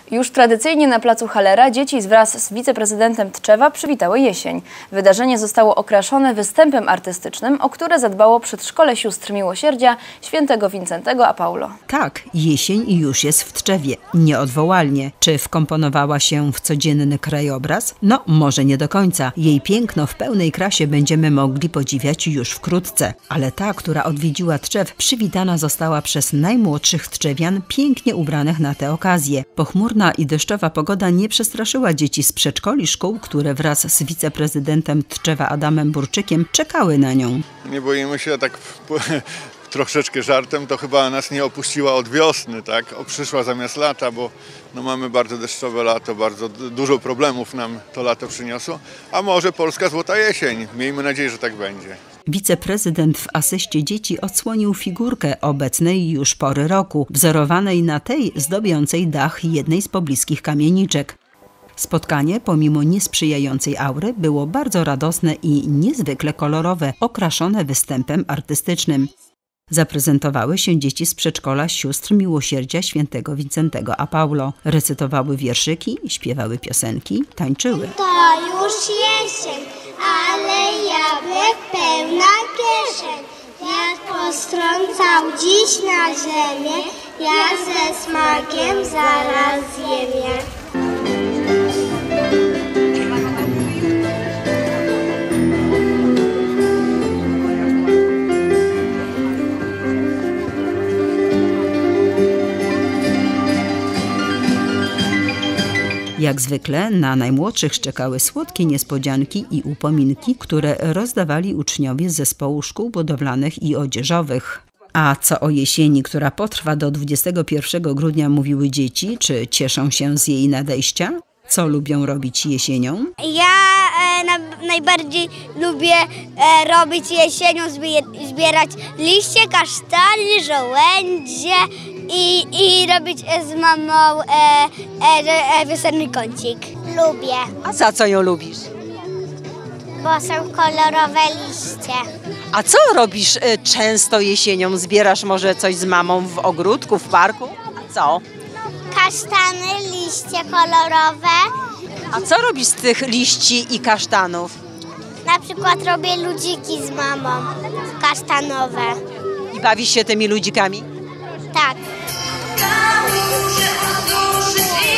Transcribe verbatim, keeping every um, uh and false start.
Już tradycyjnie na placu Hallera dzieci wraz z wiceprezydentem Tczewa przywitały jesień. Wydarzenie zostało okraszone występem artystycznym, o które zadbało Przedszkole Sióstr Miłosierdzia Świętego Wincentego a Paulo. Tak, jesień już jest w Tczewie, nieodwołalnie. Czy wkomponowała się w codzienny krajobraz? No, może nie do końca. Jej piękno w pełnej krasie będziemy mogli podziwiać już wkrótce. Ale ta, która odwiedziła Tczew, przywitana została przez najmłodszych tczewian, pięknie ubranych na tę okazję. Pochmurna i deszczowa pogoda nie przestraszyła dzieci z przedszkoli szkół, które wraz z wiceprezydentem Tczewa Adamem Burczykiem czekały na nią. Nie boimy się, tak troszeczkę żartem, to chyba nas nie opuściła od wiosny, tak? O, przyszła zamiast lata, bo no, mamy bardzo deszczowe lato, bardzo dużo problemów nam to lato przyniosło, a może polska złota jesień. Miejmy nadzieję, że tak będzie. Wiceprezydent w asyście dzieci odsłonił figurkę obecnej już pory roku, wzorowanej na tej zdobiącej dach jednej z pobliskich kamieniczek. Spotkanie, pomimo niesprzyjającej aury, było bardzo radosne i niezwykle kolorowe, okraszone występem artystycznym. Zaprezentowały się dzieci z przedszkola Sióstr Miłosierdzia Świętego Wincentego a Paulo. Recytowały wierszyki, śpiewały piosenki, tańczyły. To już jesień, ale jabłek pełna kieszeń. Wiatr postrącał dziś na ziemię, ja ze smakiem zaraz zjem je. Jak zwykle na najmłodszych czekały słodkie niespodzianki i upominki, które rozdawali uczniowie z zespołu szkół budowlanych i odzieżowych. A co o jesieni, która potrwa do dwudziestego pierwszego grudnia, mówiły dzieci? Czy cieszą się z jej nadejścia? Co lubią robić jesienią? Ja e, na, najbardziej lubię e, robić jesienią, zbierać liście, kasztany, żołędzie i, i robić z mamą e, e, e, wiosenny kącik. Lubię. A za co ją lubisz? Bo są kolorowe liście. A co robisz y, często jesienią? Zbierasz może coś z mamą w ogródku, w parku? A co? Kasztany, liście kolorowe. A co robisz z tych liści i kasztanów? Na przykład robię ludziki z mamą, kasztanowe. I bawisz się tymi ludzikami? Tak.